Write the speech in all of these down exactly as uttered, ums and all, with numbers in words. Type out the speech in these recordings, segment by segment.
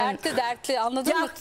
Dertli dertli, anladın mı?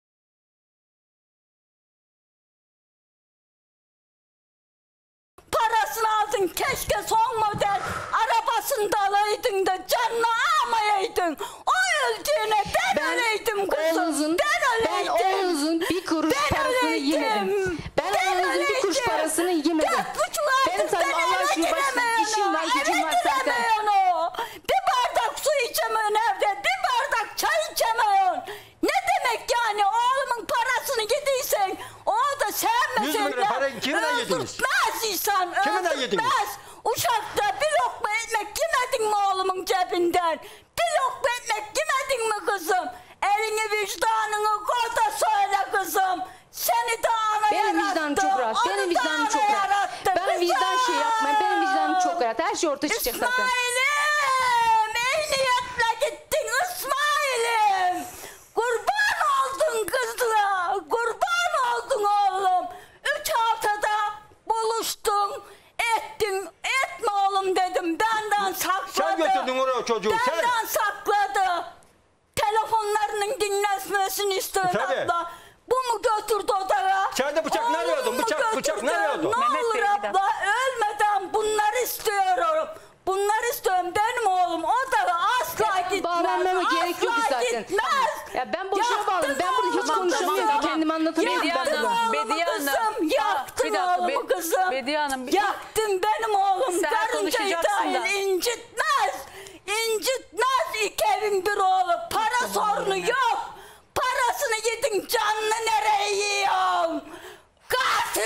Parasını aldın, keşke son model arabasını da alaydın da canını almayaydın. O öldüğüne ben, ben öleydim kızım. Oğlunuzun, ben öleydim. Ben oğlunuzun bir kuruş ben parasını öleydim. yemedim. Ben, ben oğlunuzun bir kuruş parasını yemedim. Ben sana Allah aşkına başka işim var, gücüm var zaten. O. Bir bardak su içemiyorsun evde, bir bardak çay içemiyorsun. Ne demek yani, oğlumun parasını yediysen o da sevmesin. yüz lira parayı kimden yediniz? Öldürtmez insan, Kimden yediniz? öldürtmez. Uşakta bir lokma ekmek yemedin mi oğlumun cebinden? Bir lokma ekmek yemedin mi kızım? Elini vicdanını koy da söyle kızım. Seni de ana Benim yarattı. vicdanım çok rahat. Benim vicdanım çok rahat. Ben vicdan şey yapmayın. Benim vicdanım çok rahat. Her şey ortaya çıkacak zaten. İsmail'im! İyi niyetle gittin İsmail'im! Kurban oldun kızla! Kurban oldun oğlum! Üç haftada buluştun, ettin, etme oğlum dedim. Benden sakladı. Sen götürdün oraya çocuğu. Benden Sen. sakladı. Telefonlarının dinlenmesini istiyor Tabii. abla. Bu mu götürdü odaya? Sen de bıçak ne Oğlum arıyordun? mu Bıçak- bıçak ne götürdü? arıyordun? Ne Mehmet olur Bey, bir dakika. abla, ölmeden bunları istiyorum. Bunları istiyorum. Benim oğlum odaya asla Ya, gitmez. bağlanmama gerek yok ki asla zaten. gitmez. Ya ben boşuna Yaktın bağladım. Ben burada hiç oğlumu konuşamıyorum. kızım. Kendimi anlatamıyorum. Yaktın Bediye Hanım, oğlumu Bediye Hanım. kızım. Yaktın Bir dakika, oğlumu Be- kızım. Bediye Hanım, bir- Yaktın benim oğlum. Sen Karıncayı konuşacaksın da. dahil incitmez. İncitmez iki evin bir oğlu. Para sorunu yok. Parasını yedin, canını nereye yiyorsun? Katil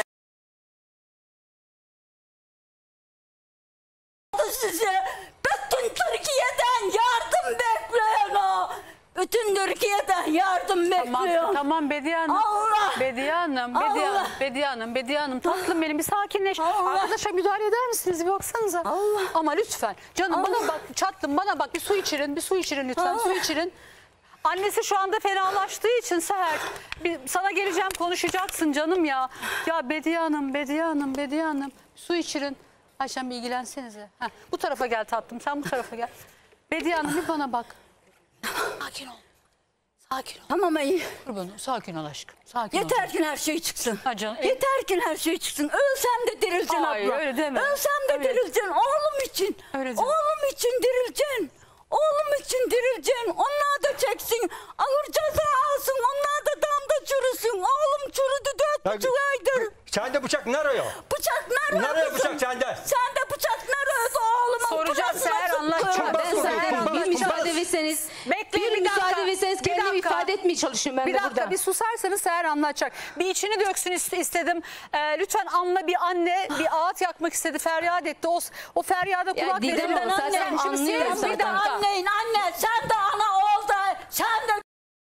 size. Bütün Türkiye'den yardım bekliyor o. Bütün Türkiye'den yardım Tamam, bekliyor. tamam Bediye Hanım. Allah! Bediye Hanım, Bediye Allah! Hanım, Bediye Hanım, Bediye Hanım. Tatlım benim, bir sakinleş. Allah! Arkadaşa müdahale eder misiniz? Bir baksanıza. Allah! Ama lütfen. Canım Allah! bana bak, çatlım bana bak. Bir su içirin, bir su içirin lütfen. Allah! Su içirin. Annesi şu anda fenalaştığı için Seher, bir, sana geleceğim, konuşacaksın canım ya. Ya Bediye Hanım, Bediye Hanım, Bediye Hanım. Su içirin. Ayşem bir ilgilensenize. Heh, bu tarafa gel tatlım, sen bu tarafa gel. Bediye Hanım bir bana bak. Sakin ol. Sakin ol. Tamam iyi. Kurbanım, sakin ol aşkım. Sakin ol. Yeter ki her şey çıksın. Ha canım, e- Yeter ki her şey çıksın. Ölsem de dirilceksin Hayır, abla. öyle deme. Ölsem de Öyle. dirilceksin. Oğlum için. Öyle deme. Oğlum için dirilceksin. Oğlum için dirilceksin. Onlar da çeksin. Ağır ceza alsın. Onlar da damda çürüsün. Oğlum çürüdü dört Ya, buçuk aydır. Sende bıçak ne arıyor? Bıçak nerede? Nereye kızım? bıçak sende? Sende bıçak nerede oğlumun? Soracağım, Burasına Seher, sıktı. anlatacağım. Kumpas Ben vurdu, Seher Hanım, kumpas, bir kumpas. müsaade verseniz, Bekleyin, bir bir dakika, müsaade verseniz bir kendimi dakika. ifade etmeye çalışıyorum ben Bir de dakika burada. bir susarsanız Seher anlatacak. Bir içini döksün ist- istedim. Ee, lütfen anla, bir anne bir ağıt yakmak istedi, feryat etti. O, o feryada kulak Didem verin. Hanım, Ben zaten annem, anlıyorum sen bir de zaten. anneyin anne. Sen de ana ol da. Sen de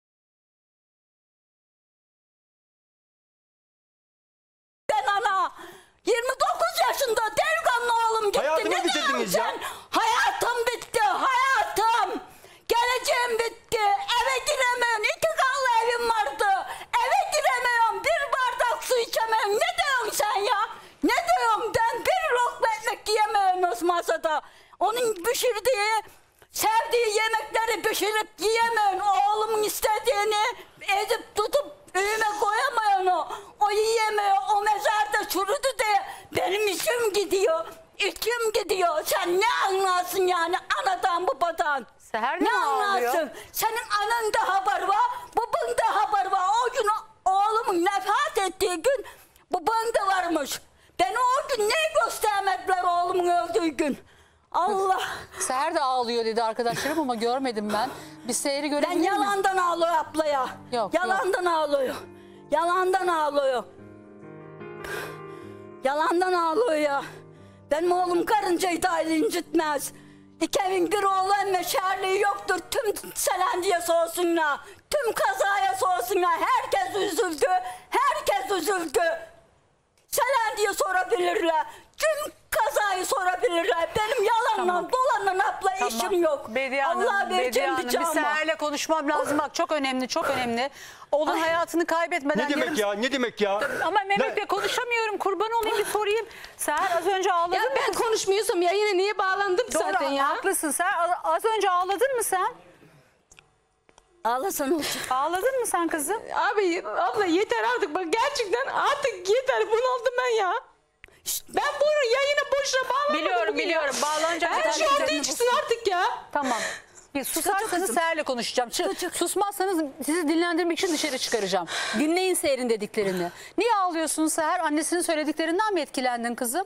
ben ana. yirmi dokuz yaşında delikanlı oğlum gitti. Hayatımı Ne bitirdiniz diyorsun ya. sen? Hayatım bitti. Hayatım. Geleceğim bitti. Eve giremiyorum. İki kallı evim vardı. Eve giremiyorum. Bir bardak su içemiyorum. Ne diyorsun sen ya? Ne diyorum ben? Bir lokma ekmek yiyemiyorum masada. Onun pişirdiği, sevdiği yemekleri pişirip yiyemiyorum. Oğlumun istediğini edip tutup önüme koyamıyorum o. O yiyemiyor. O mezarda çürüdü de benim içim gidiyor. İçim gidiyor. Sen ne anlarsın yani anadan babadan? Seher de ne mi ağlıyor? anlarsın? Senin anan da haber var, baban da haber var. O gün o- oğlumun vefat ettiği gün baban da varmış. Ben o gün ne göstermediler oğlumun öldüğü gün? Allah. Seher de ağlıyor dedi arkadaşlarım ama görmedim ben. Bir Seher'i Ben görebilir miyim? yalandan ağlıyor ablaya. Yok, Yalandan ağlıyor. Yalandan ağlıyor. Yalandan ağlıyor ya. Benim oğlum karıncayı dahil incitmez. İki evin bir oğlu emme şerliği yoktur. Tüm Selendi'ye sorsunlar. Tüm kazaya sorsunlar. Herkes üzüldü. Herkes üzüldü. Selendi'ye sorabilirler. Tüm kazayı sorabilirler. Benim yalanla Tamam. dolanla abla Tamam. işim yok. Bediye Hanım, Allah Bediye vereceğim Hanım, bir bir canıma. Seher'le konuşmam lazım. Bak çok önemli, çok önemli. Oğlun hayatını kaybetmeden... Ne demek yarım- ya? Ne demek ya? Ama Mehmet Ne- Bey konuşamıyorum. Kurban olayım, bir sorayım. Seher az önce ağladın Ya mı? ben konuşmuyorsam ya yine niye bağlandım ki Doğru, zaten ya? haklısın. Sen az önce ağladın mı sen? Ağlasana olacak. Ağladın mı sen kızım? Abi abla yeter artık bak gerçekten artık yeter bunaldım ben ya. Ben bunu yayına boşuna bağlamadım. Biliyorum bugün ya. biliyorum. Bağlanacak. Her şey ortaya çıksın artık ya. Tamam. Bir susarsanız Seher'le konuşacağım. Çı- Susmazsanız sizi dinlendirmek için dışarı çıkaracağım. Dinleyin Seher'in dediklerini. Niye ağlıyorsun Seher? Annesinin söylediklerinden mi etkilendin kızım?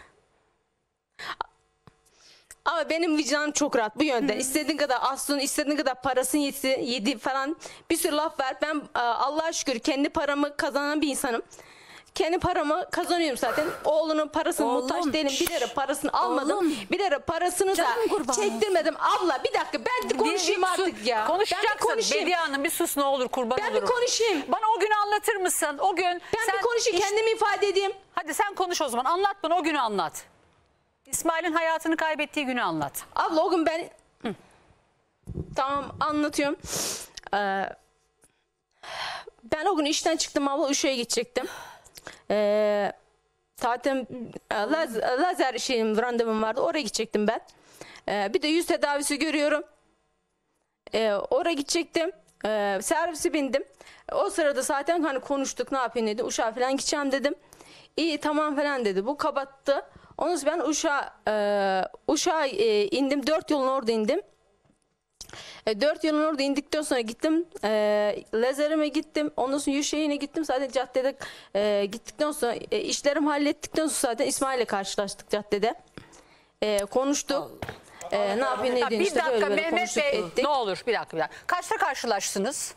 Ama benim vicdanım çok rahat bu yönden. İstediğin kadar aslın, istediğin kadar parasını yedi, yedi falan bir sürü laf ver. Ben e, Allah'a şükür kendi paramı kazanan bir insanım. Kendi paramı kazanıyorum zaten. Oğlunun parasını Oğlum, muhtaç değilim. Bir lira parasını almadım. Oğlum. Bir lira parasını da Canım kurban çektirmedim. Abla bir dakika ben de konuşayım Bir- bir artık sus. ya. Ben bir Konuşacaksın. konuşayım. Bediye Hanım bir sus ne olur kurban Ben bir olurum. konuşayım. Bana o günü anlatır mısın? O gün Ben sen bir konuşayım iş- kendimi ifade edeyim. Hadi sen konuş o zaman. Anlat bana o günü anlat. İsmail'in hayatını kaybettiği günü anlat. Abla o gün ben tamam anlatıyorum. Ee, ben o gün işten çıktım abla Uşak'a gidecektim. Ee, zaten e, laz, lazer şeyim randevum vardı oraya gidecektim ben. Ee, bir de yüz tedavisi görüyorum. Ee, oraya gidecektim. Ee, servisi bindim. O sırada zaten hani konuştuk ne yapayım dedi. Uşak'a falan gideceğim dedim. İyi tamam falan dedi. Bu kapattı. Ondan sonra ben Uşak'a e, Uşak'a e, indim. Dört yolun orada indim. E, dört yılın orada indikten sonra gittim. E, lazerime gittim. Ondan sonra Yuşe'ye gittim. Zaten caddede e, gittikten sonra e, işlerimi hallettikten sonra zaten İsmail'le karşılaştık caddede. E, konuştuk. E, ne yapayım ne Ya ediyorsun bir işte dakika böyle böyle Mehmet konuştuk Bey ettik. ne olur bir dakika bir dakika. Kaçta karşılaştınız?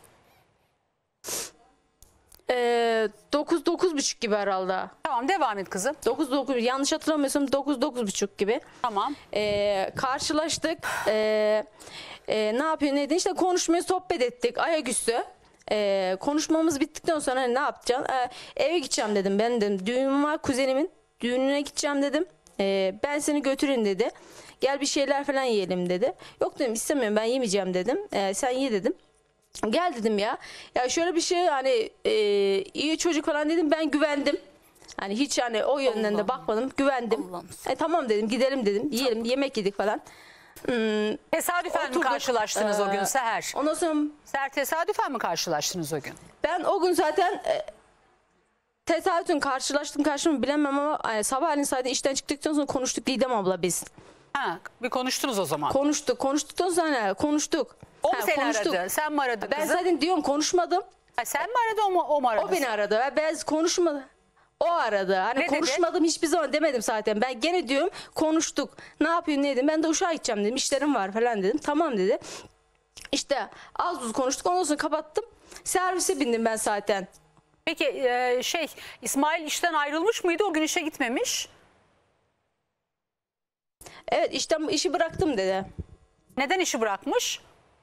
E, dokuz dokuz buçuk gibi herhalde. Tamam devam et kızım. dokuz dokuz yanlış hatırlamıyorsam dokuz dokuz buçuk gibi. Tamam. Ee, karşılaştık. Ee, e, ne yapıyor neydi? İşte konuşmaya sohbet ettik ayaküstü. Ee, konuşmamız bittikten sonra hani ne yapacaksın? Ee, eve gideceğim dedim. Ben dedim düğünüm var kuzenimin. Düğününe gideceğim dedim. Ee, ben seni götürün dedi. Gel bir şeyler falan yiyelim dedi. Yok dedim istemiyorum ben yemeyeceğim dedim. Ee, sen ye dedim. Gel dedim ya. Ya şöyle bir şey hani e, iyi çocuk falan dedim ben güvendim. Hani hiç hani o yönden de bakmadım. Güvendim. Allah'ım. E, tamam dedim gidelim dedim. Yiyelim yemek yedik falan. Hmm, Tesadüfen mi oturduk. karşılaştınız o gün Ee, Seher? Ondan sonra Seher tesadüfen mi karşılaştınız o gün? ben o gün zaten e, tesadüfen karşılaştım karşıma bilemem ama e, sabahleyin zaten işten çıktıktan sonra konuştuk Didem abla biz. Ha, bir konuştunuz o zaman. Konuştuk. Konuştuktan sonra konuştuk. O mu Ha, seni konuştuk. aradı? Sen mi aradın Ben kızım? zaten diyorum konuşmadım. Ha, sen mi aradın o mu, o mu aradı? O beni aradı. ve Ben konuşmadım. O aradı. Hani Ne dedi? konuşmadım hiçbir zaman demedim zaten. Ben gene diyorum konuştuk. Ne yapıyorsun ne dedim. Ben de Uşak'a gideceğim dedim. İşlerim var falan dedim. Tamam dedi. İşte az buz konuştuk. Ondan sonra kapattım. Servise bindim ben zaten. Peki e, şey İsmail işten ayrılmış mıydı? O gün işe gitmemiş. Evet işten işi bıraktım dedi. Neden işi bırakmış?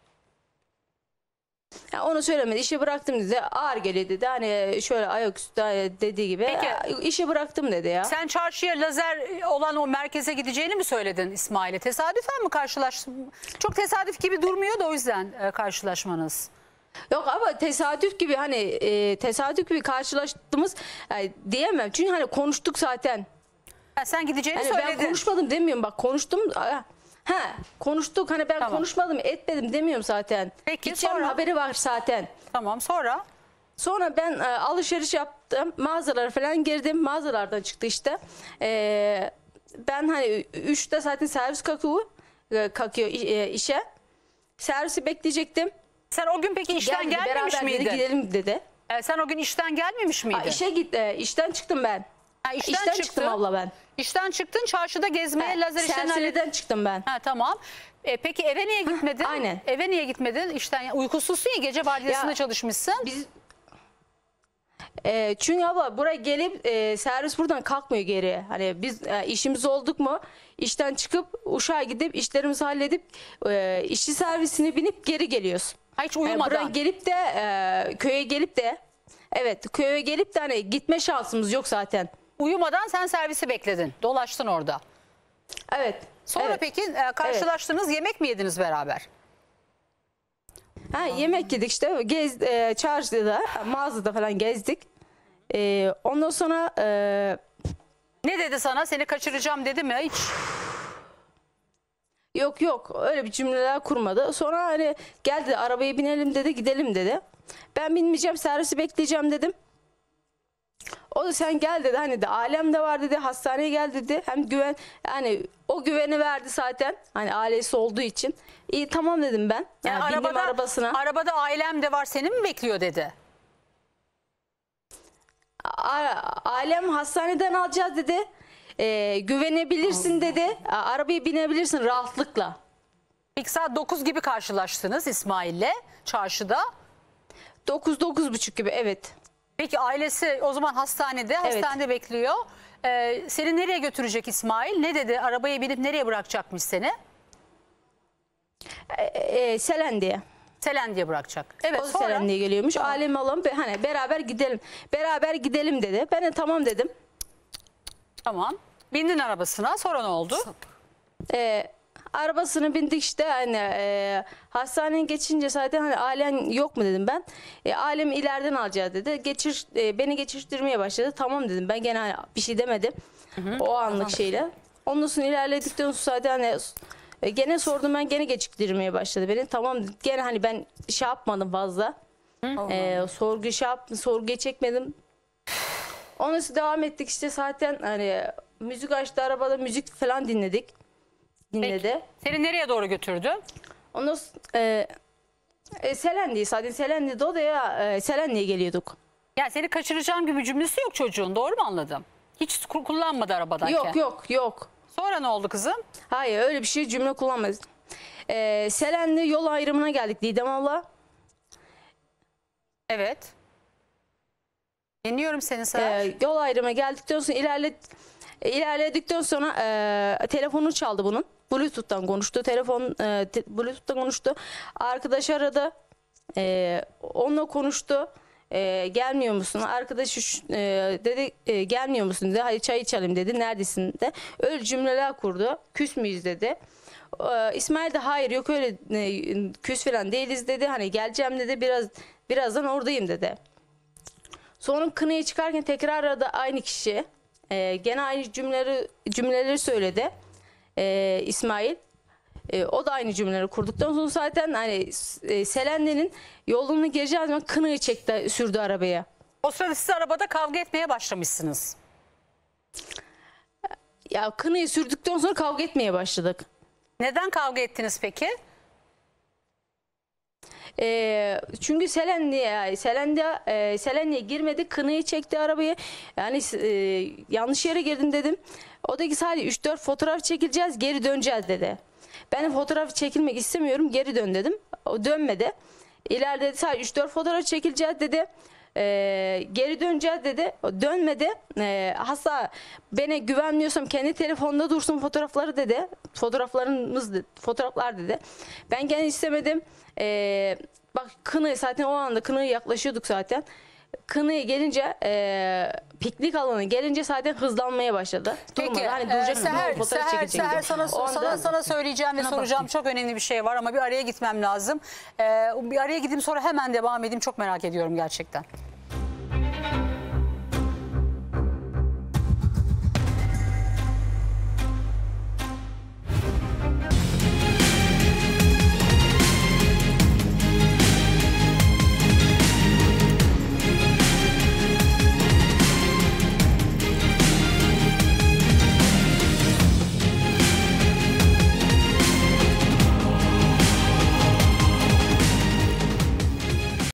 Ya onu söylemedi. İşi bıraktım dedi. Ağır geliyor dedi. Hani şöyle ayaküstü dediği gibi. Peki. "Ya, işi bıraktım dedi ya. Sen çarşıya lazer olan o merkeze gideceğini mi söyledin İsmail'e? Tesadüfen mi karşılaştın? Çok tesadüf gibi durmuyor da o yüzden e, karşılaşmanız. Yok ama tesadüf gibi hani e, tesadüf gibi karşılaştığımız yani diyemem. Çünkü hani konuştuk zaten. Ha, sen gideceğini Hani ben söyledin. konuşmadım demiyorum bak konuştum. Ha konuştuk hani ben Tamam. konuşmadım etmedim demiyorum zaten. Peki, Gideceğim sonra? haberi var zaten. Tamam sonra? Sonra ben e, alışveriş yaptım. Mağazalara falan girdim. Mağazalardan çıktı işte. E, ben hani üçte zaten servis kalkıyor, e, kalkıyor e, işe. Servisi bekleyecektim. Sen o gün peki işten Gel dedi, gelmemiş beraber dedi, miydin? gidelim dedi. E, sen o gün işten gelmemiş miydin? Ha, işe git, e, işten çıktım ben. Ha, işten işten çıktın. çıktım abla ben. İşten çıktın çarşıda gezmeye lazer işlerini halledin. Serseriden çıktım ben. Ha tamam. E, peki eve niye gitmedin? aynen. Eve niye gitmedin? İşten uykusuzsun ya gece vardiyasında Ya, çalışmışsın. Biz e, çünkü abla buraya gelip e, servis buradan kalkmıyor geri. Hani biz e, işimiz olduk mu işten çıkıp Uşak'a gidip işlerimizi halledip e, işçi servisine binip geri geliyoruz. Ha, hiç E, uyumadan. buraya gelip de e, köye gelip de evet köye gelip de hani gitme şansımız yok zaten. Uyumadan sen servisi bekledin. Dolaştın orada. Evet. Sonra evet. peki e, karşılaştınız yemek mi yediniz beraber? Ha, yemek yedik işte gez e, çarşıda mağazada falan gezdik. E, ondan sonra e, Ne dedi sana? Seni kaçıracağım dedi mi hiç? Yok yok öyle bir cümleler kurmadı. Sonra hani geldi arabaya binelim dedi, gidelim dedi. Ben binmeyeceğim, servisi bekleyeceğim dedim. O da sen gel dedi, hani de ailem de var dedi, hastaneye gel dedi. Hem güven, yani o güveni verdi zaten, hani ailesi olduğu için. İyi tamam dedim ben. Yani Yani bindim arabada, arabasına. arabada ailem de var, seni mi bekliyor dedi. A- ailem hastaneden alacağız dedi. Ee, güvenebilirsin dedi. A- Arabaya binebilirsin rahatlıkla. İlk saat dokuz gibi karşılaştınız İsmail'le çarşıda. dokuz dokuz buçuk gibi, evet. Peki ailesi o zaman hastanede, Evet. hastanede bekliyor. Ee, seni nereye götürecek İsmail? Ne dedi? Arabaya binip nereye bırakacakmış seni? Ee, Selendi'ye. Selendi'ye bırakacak. Evet, O da sonra Selendi'ye geliyormuş. Ailemi alalım, be- hani beraber gidelim. Beraber gidelim dedi. Ben de tamam dedim. tamam. Bindin arabasına. Sonra ne oldu? Ee, arabasını bindik işte, hani e, hastaneye geçince zaten hani ailen yok mu dedim ben. E, ailemi ileriden alacağız dedi. Geçir, e, beni geçirttirmeye başladı. Tamam dedim. Ben gene hani bir şey demedim. O anlık şeyle. Ondan sonra ilerledikten sonra zaten hani e, gene sordum, ben gene geçirttirmeye başladı beni. Tamam dedim. Gene hani ben şey yapmadım fazla. E, sorgu şey yaptım, sorguya çekmedim. Ondan sonra devam ettik işte, zaten hani müzik açtı arabada, müzik falan dinledik. Dinledi. Peki. Seni nereye doğru götürdü? Ondan sonra e, e, Selendi'yi, zaten Selendi'de o da ya e, Selendi'ye geliyorduk. Yani seni kaçıracağım gibi cümlesi yok çocuğun. Doğru mu anladım? Hiç ku- kullanmadı arabadayken. Yok yok yok. Sonra ne oldu kızım? Hayır öyle bir şey cümle kullanmadı. E, Selendi yol ayrımına geldik Didem abla. Evet. Dinliyorum seni Seher. E, yol ayrımına geldikten sonra ilerle, e, ilerledikten sonra e, telefonu çaldı bunun. Bluetooth'tan konuştu. Telefon e, te, Bluetooth'tan konuştu. Arkadaş aradı. E, onunla konuştu. E, gelmiyor musun? Arkadaşı şu- e, dedi e, gelmiyor musun dedi. Hayır çay içelim dedi. Neredesin de. Öyle cümleler kurdu. Küs müyüz dedi. E, İsmail de hayır yok öyle e, küs falan değiliz dedi. Hani geleceğim dedi. Biraz birazdan oradayım dedi. Sonra kınayı çıkarken tekrar aradı aynı kişi. Ee, gene aynı cümleleri cümleleri söyledi. Ee, İsmail. Ee, o da aynı cümleleri kurduktan sonra zaten hani e, Selendi'nin yolunu gireceğiz zaman kınayı çekti, sürdü arabaya. O sırada siz arabada kavga etmeye başlamışsınız. Ya kınayı sürdükten sonra kavga etmeye başladık. Neden kavga ettiniz peki? Ee, çünkü Selendi'ye Selendi'ye e, Selendi'ye girmedi, kınayı çekti arabaya. Yani e, yanlış yere girdim dedim. O da ki sadece üç dört fotoğraf çekileceğiz, geri döneceğiz dedi. Ben de fotoğraf çekilmek istemiyorum, geri dön dedim. O dönmedi. İleride dedi, sadece üç dört fotoğraf çekileceğiz dedi. Ee, geri döneceğiz dedi. O dönmedi. Ee, hasta bana güvenmiyorsam kendi telefonunda dursun fotoğrafları dedi. Fotoğraflarımız dedi, fotoğraflar dedi. Ben gene istemedim. Ee, bak kınayı zaten o anda kınayı yaklaşıyorduk zaten. Kınayı gelince e, piknik alanı gelince zaten hızlanmaya başladı. Durmadı. Peki. Hani e, duracak Seher, fotoğraf Seher, çekecekti. Seher sana, O anda- sana, sana söyleyeceğim ve Sana soracağım bakayım. çok önemli bir şey var ama bir araya gitmem lazım. E, bir araya gideyim sonra hemen devam edeyim. Çok merak ediyorum gerçekten.